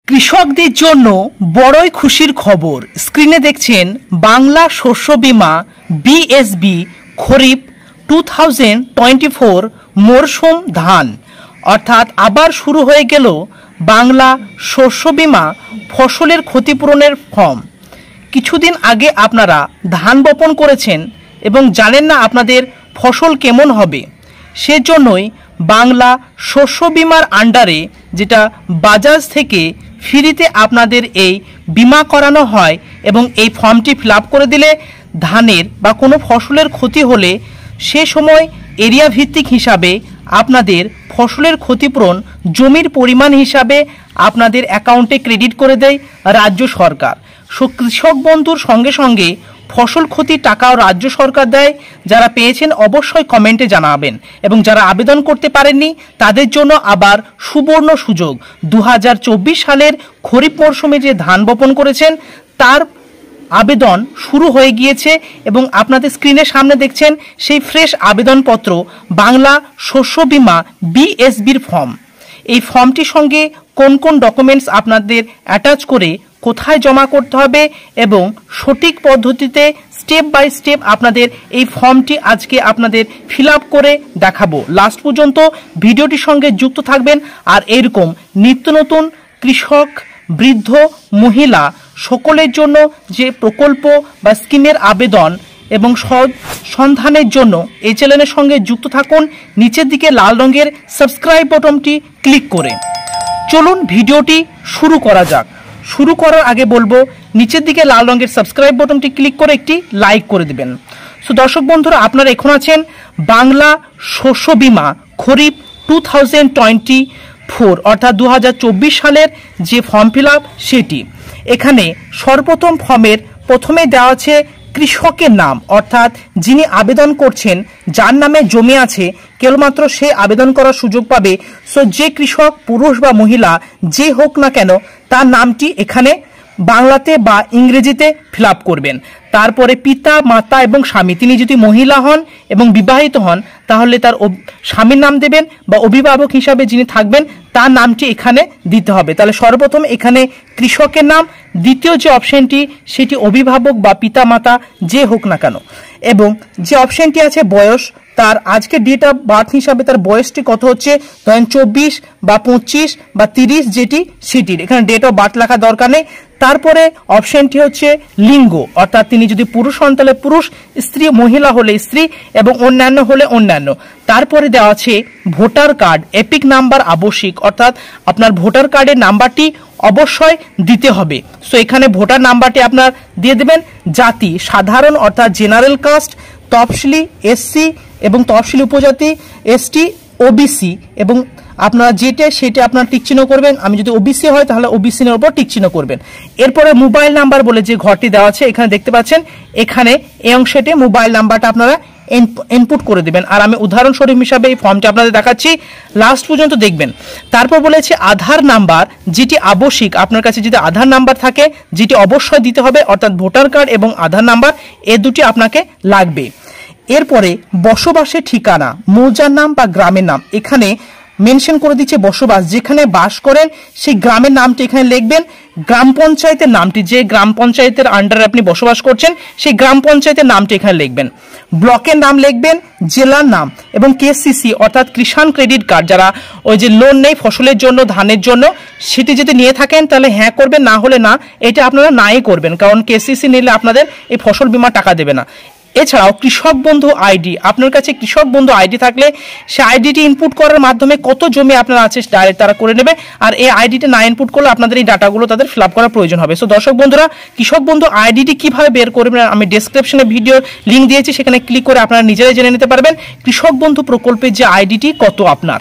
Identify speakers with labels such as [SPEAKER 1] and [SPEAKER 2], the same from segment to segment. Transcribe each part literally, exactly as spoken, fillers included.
[SPEAKER 1] কৃষকদের জন্য বড়ই খুশির খবর। স্ক্রিনে দেখছেন Bangla Shasya Bima BSB kharif two thousand twenty four মরশুম ধান, অর্থাৎ আবার শুরু হয়ে গেল বাংলা শস্য বীমা ফসলের ক্ষতিপূরণের ফর্ম। কিছুদিন আগে আপনারা ধান বপন করেছেন এবং জানেন না আপনাদের ফসল কেমন হবে, সেজন্যই বাংলা শস্য বীমার আন্ডারে যেটা বাজাজ থেকে ফ্রিতে আপনাদের এই বিমা করানো হয় এবং এই ফর্মটি ফিল আপ করে দিলে ধানের বা কোনো ফসলের ক্ষতি হলে সে সময় এরিয়া ভিত্তিক হিসাবে আপনাদের ফসলের ক্ষতিপূরণ জমির পরিমাণ হিসাবে আপনাদের অ্যাকাউন্টে ক্রেডিট করে দেয় রাজ্য সরকার। সো কৃষক বন্ধুর সঙ্গে সঙ্গে ফসল ক্ষতির টাকাও রাজ্য সরকার দেয়। যারা পেয়েছেন অবশ্যই কমেন্টে জানাবেন এবং যারা আবেদন করতে পারেননি তাদের জন্য আবার সুবর্ণ সুযোগ। দু হাজার চব্বিশ সালের খরিফ মরশুমে যে ধান বপন করেছেন তার আবেদন শুরু হয়ে গিয়েছে এবং আপনাদের স্ক্রিনের সামনে দেখছেন সেই ফ্রেশ আবেদনপত্র বাংলা শস্য বীমা বিএসবির ফর্ম। এই ফর্মটির সঙ্গে কোন কোন ডকুমেন্টস আপনাদের অ্যাটাচ করে কোথায় জমা করতে হবে এবং সঠিক পদ্ধতিতে স্টেপ বাই স্টেপ আপনাদের এই ফর্মটি আজকে আপনাদের ফিল আপ করে দেখাবো। লাস্ট পর্যন্ত ভিডিওটির সঙ্গে যুক্ত থাকবেন আর এরকম নিত্য নতুন কৃষক, বৃদ্ধ, মহিলা সকলের জন্য যে প্রকল্প বা স্কিমের আবেদন এবং সন্ধানের জন্য এই চ্যানেলের সঙ্গে যুক্ত থাকুন নিচের দিকে লাল রঙের সাবস্ক্রাইব বাটনটি ক্লিক করে। চলুন ভিডিওটি শুরু করা যাক। শুরু করার আগে বলবো নিচের দিকে লাল রঙের সাবস্ক্রাইব বাটনটি ক্লিক করে একটি লাইক করে দিবেন। সো দর্শক বন্ধুরা, আপনারা এখন আছেন Bangla Shasya Bima kharif two thousand twenty four অর্থাৎ দু হাজার চব্বিশ সালের যে ফর্ম ফিল আপ সেটি। এখানে সর্বপ্রথম ফর্মের প্রথমে দেওয়া আছে কৃষকের নাম, অর্থাৎ যিনি আবেদন করছেন যার নামে জমি আছে কেবলমাত্র সে আবেদন করার সুযোগ পাবে। সো যে কৃষক পুরুষ বা মহিলা যে হোক না কেন তার নামটি এখানে বাংলাতে বা ইংরেজিতে ফিল আপ করবেন। তারপরে পিতা, মাতা এবং স্বামী, তিনি যদি মহিলা হন এবং বিবাহিত হন তাহলে তার স্বামীর নাম দেবেন বা অভিভাবক হিসাবে যিনি থাকবেন তার নামটি এখানে দিতে হবে। তাহলে সর্বপ্রথম এখানে কৃষকের নাম, দ্বিতীয় যে অপশনটি সেটি অভিভাবক বা পিতা মাতা যে হোক না কেন, এবং যে অপশনটি আছে বয়স, তার আজকে ডেট অফ বার্থ হিসাবে তার বয়সটি কত হচ্ছে, ধরেন চব্বিশ বা পঁচিশ বা তিরিশ যেটি সেটির এখানে ডেট অফ বার্থ লেখা দরকার নেই। তারপরে অপশনটি হচ্ছে লিঙ্গ, অর্থাৎ তিনি যদি পুরুষ হন তাহলে পুরুষ, স্ত্রী মহিলা হলে স্ত্রী এবং অন্যান্য হলে অন্যান্য। তারপরে দেওয়া আছে ভোটার কার্ড, এপিক নাম্বার আবশ্যিক, অর্থাৎ আপনার ভোটার কার্ডের নাম্বারটি অবশ্যই দিতে হবে। সো এখানে ভোটার নাম্বারটি আপনার দিয়ে দেবেন। জাতি সাধারণ অর্থাৎ জেনারেল কাস্ট, তফসিলি এসসি এবং তফসিলি উপজাতি এসটি, ওবিসি এবং আপনারা যেটা সেটা আপনারা টিকচিহ্ন করবেন। আমি যদি ওবিসি হয় তাহলে ওবিসি এর উপর টিকচিহ্ন করবেন। এরপরে মোবাইল নাম্বার বলে যে ঘরটি দেওয়া আছে এখানে দেখতে পাচ্ছেন, এখানে এই অংশে মোবাইল নাম্বারটা আপনারা ইনপুট করে দেবেন। আর আমি উদাহরণস্বরূপ হিসাবে এই ফর্মটা আপনাদের দেখাচ্ছি, লাস্ট পর্যন্ত দেখবেন। তারপর বলেছে আধার নাম্বার, যেটি আবশ্যিক, আপনার কাছে যদি আধার নাম্বার থাকে যেটি অবশ্যই দিতে হবে, অর্থাৎ ভোটার কার্ড এবং আধার নাম্বার এ দুটি আপনাকে লাগবে। এরপরে বসবাসের ঠিকানা, মৌজার নাম বা গ্রামের নাম, এখানে মেনশন করে দিচ্ছে বসবাস, যেখানে বাস করেন সেই গ্রামের নামটি এখানে লিখবেন। গ্রাম পঞ্চায়েতের নামটি, যে গ্রাম পঞ্চায়েতের আন্ডারে আপনি বসবাস করছেন সেই গ্রাম পঞ্চায়েতের নামটি এখানে লিখবেন। ব্লকের নাম লিখবেন, জেলার নাম এবং কেসিসি অর্থাৎ কিষাণ ক্রেডিট কার্ড, যারা ওই যে লোন নেই ফসলের জন্য, ধানের জন্য, সেটি যদি নিয়ে থাকেন তাহলে হ্যাঁ করবেন, না হলে না, এটা আপনারা নাই করবেন, কারণ কেসিসি নিলে আপনাদের এই ফসল বীমা টাকা দেবে না। এছাড়াও কৃষক বন্ধু আইডি, আপনার কাছে কৃষক বন্ধু আইডি থাকলে সে আইডিটি ইনপুট করার মাধ্যমে কত জমি আপনার আছে ডাইরেক্ট তারা করে নেবে, আর এই আইডিটা না ইনপুট করলে আপনাদের এই ডাটাগুলো তাদের ফিল আপ করার প্রয়োজন হবে। সো দর্শক বন্ধুরা, কৃষক বন্ধু আইডিটি কিভাবে বের করবেন আমি ডেসক্রিপশনে ভিডিও লিঙ্ক দিয়েছি, সেখানে ক্লিক করে আপনারা নিজেরাই জেনে নিতে পারবেন কৃষক বন্ধু প্রকল্পের যে আইডিটি কত আপনার।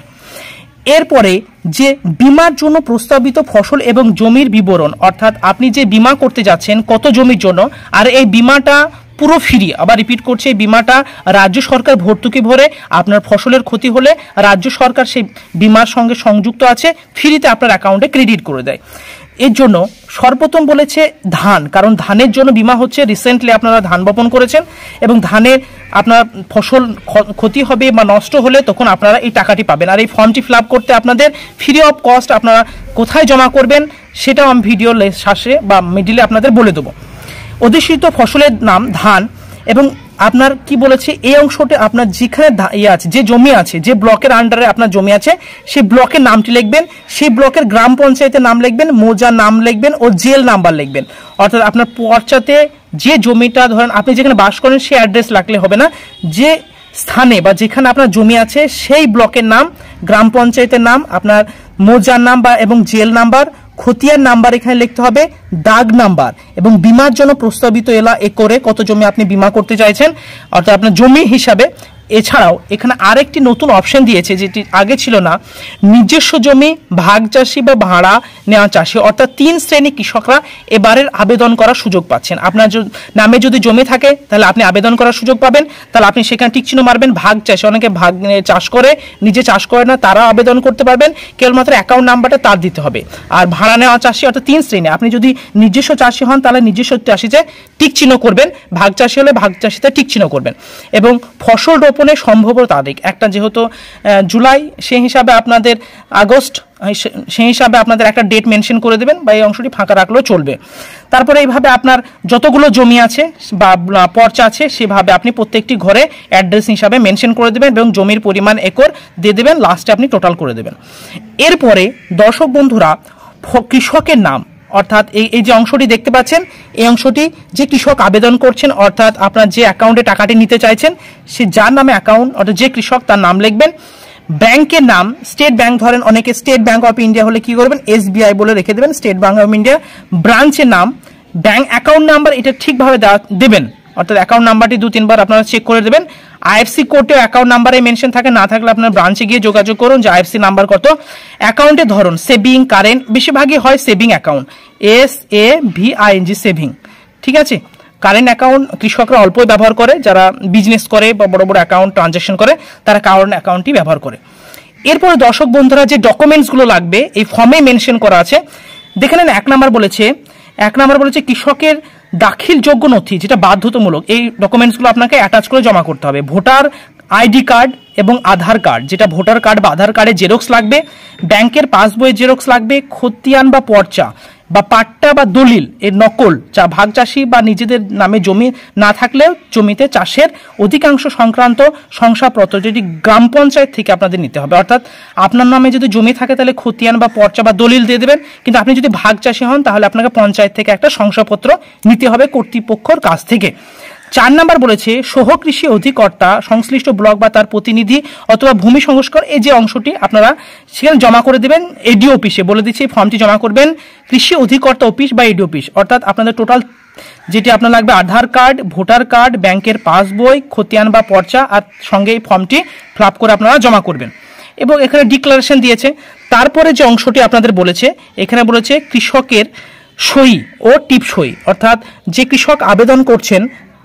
[SPEAKER 1] এরপরে যে বিমার জন্য প্রস্তাবিত ফসল এবং জমির বিবরণ, অর্থাৎ আপনি যে বিমা করতে যাচ্ছেন কত জমির জন্য, আর এই বিমাটা পুরো ফ্রি, আবার রিপিট করছে, এই বিমাটা রাজ্য সরকার ভর্তুকি ভরে আপনার ফসলের ক্ষতি হলে রাজ্য সরকার সেই বিমার সঙ্গে সংযুক্ত আছে, ফ্রিতে আপনার অ্যাকাউন্টে ক্রেডিট করে দেয়। এর জন্য সর্বপ্রথম বলেছে ধান, কারণ ধানের জন্য বিমা হচ্ছে, রিসেন্টলি আপনারা ধান বপন করেছেন এবং ধানের আপনার ফসল ক্ষতি হবে বা নষ্ট হলে তখন আপনারা এই টাকাটি পাবেন। আর এই ফর্মটি ফিল আপ করতে আপনাদের ফ্রি অফ কস্ট, আপনারা কোথায় জমা করবেন সেটাও আমি ভিডিও শেষে বা মিডিলে আপনাদের বলে দেবো। অধিষ্ঠিত ফসলের নাম ধান। এবং আপনার কি বলেছে এই অংশটা আপনার যেখানে ইয়ে আছে, যে জমি আছে, যে ব্লকের আন্ডারে আপনার জমি আছে, সেই ব্লকের নামটি লিখবেন, সেই ব্লকের গ্রাম পঞ্চায়েতের নাম লিখবেন, মৌজার নাম লিখবেন ও জেল নাম্বার লিখবেন। অর্থাৎ আপনার পর্চাতে যে জমিটা ধরেন আপনি যেখানে বাস করেন সেই অ্যাড্রেস লাগলে হবে না, যে স্থানে বা যেখানে আপনার জমি আছে সেই ব্লকের নাম, গ্রাম পঞ্চায়েতের নাম, আপনার মৌজার নাম বা এবং জেল নাম্বার, খতিয়ান নাম্বার এখানে লিখতে হবে, দাগ নাম্বার এবং বীমার জন্য প্রস্তাবিত এলা একরে কত জমি আপনি বীমা করতে চাইছেন অর্থাৎ আপনার জমি হিসাবে। এছাড়াও এখানে আরেকটি নতুন অপশন দিয়েছে যেটি আগে ছিল না, নিজস্ব জমি, ভাগ চাষি বা ভাড়া নেওয়া চাষি, অর্থাৎ তিন শ্রেণী কৃষকরা এবারের আবেদন করার সুযোগ পাচ্ছেন। আপনার নামে যদি জমি থাকে তাহলে আপনি আবেদন করার সুযোগ পাবেন, তাহলে আপনি সেখানে টিক চিহ্ন মারবেন। ভাগ চাষি, অনেকে ভাগ চাষ করে নিজে চাষ করে না, তারা আবেদন করতে পারবেন, কেবলমাত্র অ্যাকাউন্ট নাম্বারটা তার দিতে হবে। আর ভাড়া নেওয়া চাষি অর্থাৎ তিন শ্রেণী, আপনি যদি নিজস্ব চাষি হন তাহলে নিজস্ব চাষিতে টিক চিহ্ন করবেন, ভাগ চাষি হলে ভাগ চাষিতে টিক চিহ্ন করবেন। এবং ফসল রোপণের সম্ভাব্য তারিখ একটা যেহেতু জুলাই, সেই হিসাবে আপনাদের আগস্ট, সেই হিসাবে আপনাদের একটা ডেট মেনশন করে দেবেন বা এই অংশটি ফাঁকা রাখলেও চলবে। তারপরে এইভাবে আপনার যতগুলো জমি আছে বা পর্চা আছে সেভাবে আপনি প্রত্যেকটি ঘরে অ্যাড্রেস হিসাবে মেনশন করে দেবেন এবং জমির পরিমাণ একর দিয়ে দেবেন, লাস্টে আপনি টোটাল করে দেবেন। এরপরে দর্শক বন্ধুরা কৃষকের নাম অর্থাৎ এই এই যে অংশটি দেখতে পাচ্ছেন, এই অংশটি যে কৃষক আবেদন করছেন অর্থাৎ আপনার যে অ্যাকাউন্টে টাকাটি নিতে চাইছেন সে যার নামে অ্যাকাউন্ট অর্থাৎ যে কৃষক তার নাম লিখবেন। ব্যাংকের নাম, স্টেট ব্যাংক ধরেন অনেকে স্টেট ব্যাংক অফ ইন্ডিয়া হলে কি করবেন এসবিআই বলে রেখে দেবেন, স্টেট ব্যাংক অফ ইন্ডিয়া। ব্রাঞ্চের নাম, ব্যাংক অ্যাকাউন্ট নাম্বার এটা ঠিকভাবে দেবেন অর্থাৎ অ্যাকাউন্ট নাম্বারটি দু তিনবার আপনারা চেক করে দেবেন। আইএফসি কোডেও অ্যাকাউন্ট নাম্বারে মেনশন থাকে, না থাকলে আপনার ব্রাঞ্চে গিয়ে যোগাযোগ করুন যে আইএফসি নাম্বার কত। অ্যাকাউন্টের ধরন সেভিং, কারেন্ট, বেশিরভাগই হয় saving account, S A V I N G saving, ঠিক আছে। কারেন্ট অ্যাকাউন্ট কৃষকরা অল্পই ব্যবহার করে, যারা বিজনেস করে বা বড় বড় অ্যাকাউন্ট ট্রানজ্যাকশন করে তারা কারেন্ট অ্যাকাউন্টই ব্যবহার করে। এরপরে দর্শক বন্ধুরা যে ডকুমেন্টসগুলো লাগবে এই ফর্মে মেনশন করা আছে। দেখে নেন এক নাম্বার বলেছে, এক নাম্বার বলেছে কৃষকের দাখিলযোগ্য নথি যেটা বাধ্যতামূলক, এই ডকুমেন্টসগুলো আপনাকে অ্যাটাচ করে জমা করতে হবে। ভোটার আইডি কার্ড এবং আধার কার্ড, যেটা ভোটার কার্ড বা আধার কার্ডের জেরক্স লাগবে, ব্যাংকের পাসবইয়ের জেরক্স লাগবে, খতিয়ান বা পর্চা বা পাট্টা বা দলিল এর নকল, যা ভাগ চাষি বা নিজেদের নামে জমি না থাকলেও জমিতে চাষের অধিকাংশ সংক্রান্ত শংসাপত্র যেটি গ্রাম পঞ্চায়েত থেকে আপনাদের নিতে হবে। অর্থাৎ আপনার নামে যদি জমি থাকে তাহলে খতিয়ান বা পর্চা বা দলিল দিয়ে দেবেন, কিন্তু আপনি যদি ভাগ চাষি হন তাহলে আপনাকে পঞ্চায়েত থেকে একটা শংসাপত্র নিতে হবে কর্তৃপক্ষের কাছ থেকে। চার নাম্বার বলেছে সহকৃষি অধিকর্তা সংশ্লিষ্ট ব্লক বা তার প্রতিনিধি অথবা ভূমি সংস্কার, এই যে অংশটি আপনারা সেখানে জমা করে দেবেন এডি অফিসে, বলে দিচ্ছি এই ফর্মটি জমা করবেন কৃষি অধিকর্তা অফিস বা এডি অফিস। অর্থাৎ আপনাদের টোটাল যেটি আপনার লাগবে আধার কার্ড, ভোটার কার্ড, ব্যাংকের পাসবই, খতিয়ান বা পর্চা আর সঙ্গে এই ফর্মটি ফিল আপ করে আপনারা জমা করবেন। এবং এখানে ডিক্লারেশন দিয়েছে। তারপরে যে অংশটি আপনাদের বলেছে এখানে বলেছে কৃষকের সই ও টিপ সই, অর্থাৎ যে কৃষক আবেদন করছেন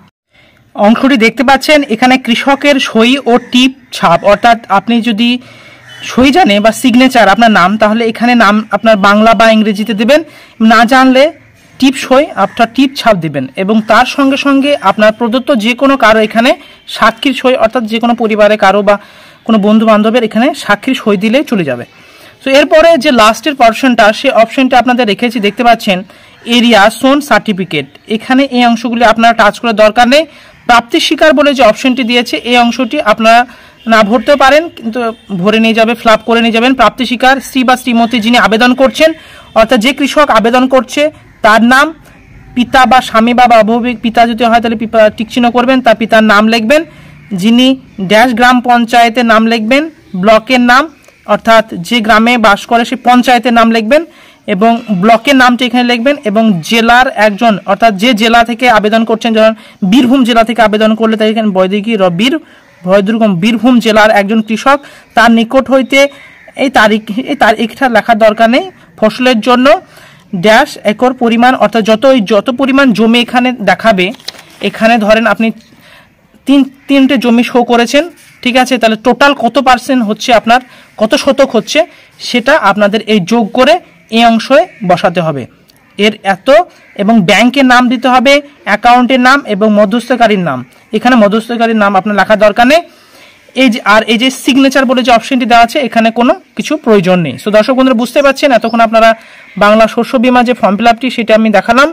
[SPEAKER 1] অংশটি দেখতে পাচ্ছেন এখানে কৃষকের সই ও টিপ ছাপ, অর্থাৎ আপনি যদি সই জানে বা সিগনেচার আপনার নাম তাহলে এখানে নাম আপনার বাংলা বা ইংরেজিতে দেবেন, না জানলে টিপ সই আপনার টিপ ছাপ দেবেন। এবং তার সঙ্গে সঙ্গে আপনার প্রদত্ত যে কোনো কারো এখানে সাক্ষীর সই, অর্থাৎ যে কোনো পরিবারে কারো বা কোনো বন্ধু বান্ধবের এখানে সাক্ষীর সই দিলে চলে যাবে। তো এরপরে যে লাস্টের অপশনটা সেই অপশনটা আপনাদের রেখেছি দেখতে পাচ্ছেন এরিয়া সোন সার্টিফিকেট, এখানে এই অংশগুলি আপনারা টাচ করে দরকার নেই। প্রাপ্তি স্বীকার বলে যে অপশনটি দিয়েছে এই অংশটি আপনারা না ভরতে পারেন কিন্তু ভরে নিয়ে যাবে, ফিল আপ করে নিয়ে যাবেন। প্রাপ্তি স্বীকার শ্রী বা শ্রীমতী যিনি আবেদন করছেন অর্থাৎ যে কৃষক আবেদন করছে তার নাম, পিতা বা স্বামী বা বাবুবিক পিতা যদি হয় তাহলে টিকচিহ্ন করবেন, তার পিতার নাম লিখবেন, যিনি ড্যাশ গ্রাম পঞ্চায়েতের নাম লিখবেন, ব্লকের নাম অর্থাৎ যে গ্রামে বাস করে সেই পঞ্চায়েতের নাম লিখবেন এবং ব্লকের নামটি এখানে লিখবেন এবং জেলার একজন অর্থাৎ যে জেলা থেকে আবেদন করছেন, যেমন বীরভূম জেলা থেকে আবেদন করলে তাই এখানে বৈদিকী বীর ভয়দুর্গম বীরভূম জেলার একজন কৃষক, তার নিকট হইতে এই তারিখ এই তারিখটা লেখার দরকার নেই। ফসলের জন্য ড্যাশ একর পরিমাণ অর্থাৎ যত যত পরিমাণ জমি এখানে দেখাবে, এখানে ধরেন আপনি তিন তিনটে জমি শো করেছেন, ঠিক আছে, তাহলে টোটাল কত পার্সেন্ট হচ্ছে আপনার কত শতক হচ্ছে সেটা আপনাদের এই যোগ করে এই অংশে বসাতে হবে। এর এত এবং ব্যাংকের নাম দিতে হবে, অ্যাকাউন্টের নাম এবং মধ্যস্থকারীর নাম, এখানে মধ্যস্থকারীর নাম আপনার লেখার দরকার নেই। এই যে আর এই যে সিগনেচার বলে যে অপশনটি দেওয়া আছে এখানে কোনো কিছু প্রয়োজন নেই। সো দর্শক বন্ধুরা বুঝতে পারছেন, এতক্ষণ আপনারা বাংলা শস্য বীমা যে ফর্ম ফিল আপটি সেটা আমি দেখালাম।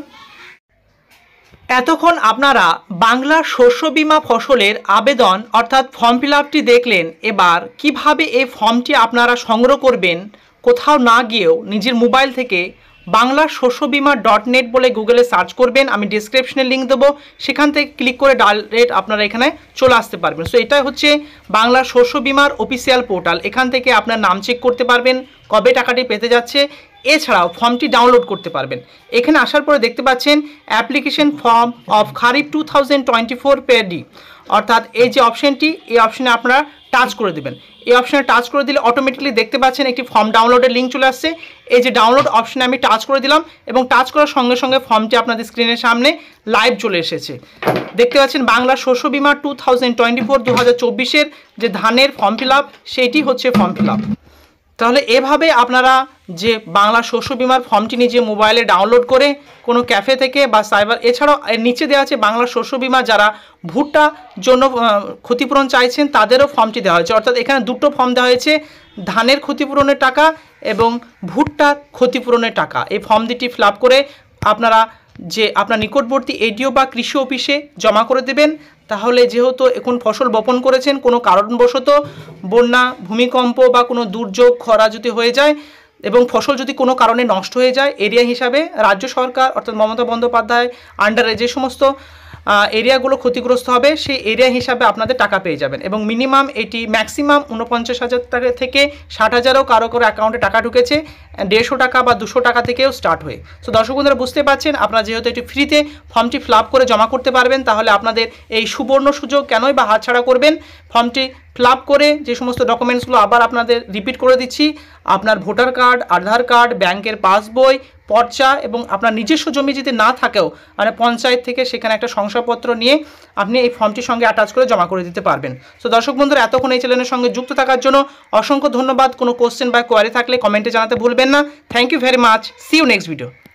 [SPEAKER 1] এতক্ষণ আপনারা বাংলা শস্য বীমা ফসলের আবেদন অর্থাৎ ফর্ম ফিল আপটি দেখলেন। এবার কিভাবে এই ফর্মটি আপনারা সংগ্রহ করবেন, কোথাও না গিয়েও নিজের মোবাইল থেকে বাংলা শস্য বীমা ডট নেট বলে গুগলে সার্চ করবেন, আমি ডিসক্রিপশনে লিঙ্ক দেবো, সেখান থেকে ক্লিক করে ডাইরেক্ট আপনারা এখানে চলে আসতে পারবেন। সো এটা হচ্ছে বাংলা শস্য বীমার অফিসিয়াল পোর্টাল। এখান থেকে আপনার নাম চেক করতে পারবেন, কবে টাকাটি পেতে যাচ্ছে, এছাড়াও ফর্মটি ডাউনলোড করতে পারবেন। এখানে আসার পরে দেখতে পাচ্ছেন application form of kharif two thousand twenty four paddy, অর্থাৎ এই যে অপশানটি, এই অপশানে আপনারা টাচ করে দেবেন। এই অপশানে টাচ করে দিলে অটোমেটিকলি দেখতে পাচ্ছেন একটি ফর্ম ডাউনলোডের লিঙ্ক চলে আসছে। এই যে ডাউনলোড অপশানে আমি টাচ করে দিলাম এবং টাচ করার সঙ্গে সঙ্গে ফর্মটি আপনাদের স্ক্রিনের সামনে লাইভ চলে এসেছে। দেখতে পাচ্ছেন বাংলা শস্য বীমা টু থাউজেন্ড টোয়েন্টি ফোর দু হাজার চব্বিশের যে ধানের ফর্ম ফিল আপ, সেইটি হচ্ছে ফর্ম ফিল আপ। তাহলে এভাবে আপনারা যে বাংলা শস্য বীমার ফর্মটি নিজে মোবাইলে ডাউনলোড করে কোনো ক্যাফে থেকে বা সাইবার, এছাড়াও এর নিচে দেওয়া আছে বাংলা শস্য বীমা যারা ভুট্টা জন্য ক্ষতিপূরণ চাইছেন তাদেরও ফর্মটি দেওয়া হয়েছে। অর্থাৎ এখানে দুটো ফর্ম দেওয়া হয়েছে, ধানের ক্ষতিপূরণের টাকা এবং ভুট্টার ক্ষতিপূরণের টাকা। এই ফর্ম দুটি ফিল আপ করে আপনারা যে আপনার নিকটবর্তী এডিও বা কৃষি অফিসে জমা করে দেবেন। তাহলে যেহেতু এখন ফসল বপন করেছেন, কোনো কারণবশত বন্যা, ভূমিকম্প বা কোনো দুর্যোগ, খরা যদি হয়ে যায় এবং ফসল যদি কোনো কারণে নষ্ট হয়ে যায়, এরিয়া হিসাবে রাজ্য সরকার অর্থাৎ মমতা বন্দ্যোপাধ্যায় আন্ডারে যে সমস্ত এরিয়াগুলো ক্ষতিগ্রস্ত হবে সেই এরিয়া হিসাবে আপনাদের টাকা পেয়ে যাবেন। এবং মিনিমাম এটি ম্যাক্সিমাম উনপঞ্চাশ হাজার টাকা থেকে ষাট হাজারও কারো কারো অ্যাকাউন্টে টাকা ঢুকেছে, দেড়শো টাকা বা দুশো টাকা থেকেও স্টার্ট হয়ে। সো দর্শক বন্ধুরা বুঝতে পারছেন, আপনারা যেহেতু এটি ফ্রিতে ফর্মটি ফিল আপ করে জমা করতে পারবেন, তাহলে আপনাদের এই সুবর্ণ সুযোগ কেনই বা হাতছাড়া করবেন। ফর্মটি ফিল আপ করে যে সমস্ত ডকুমেন্টসগুলো আবার আপনাদের রিপিট করে দিচ্ছি, আপনার ভোটার কার্ড, আধার কার্ড, ব্যাংকের পাসবই, পর্চা এবং আপনার নিজস্ব জমি যদি না থাকেও মানে পঞ্চায়েত থেকে সেখানে একটা শংসাপত্র নিয়ে আপনি এই ফর্মটির সঙ্গে অ্যাটাচ করে জমা করে দিতে পারবেন। সো দর্শক বন্ধুরা এতক্ষণ এই চ্যানেলের সঙ্গে যুক্ত থাকার জন্য অসংখ্য ধন্যবাদ। কোনো কোশ্চেন বা কোয়ারি থাকলে কমেন্টে জানাতে ভুলবেন না। Thank you very much. See you next video.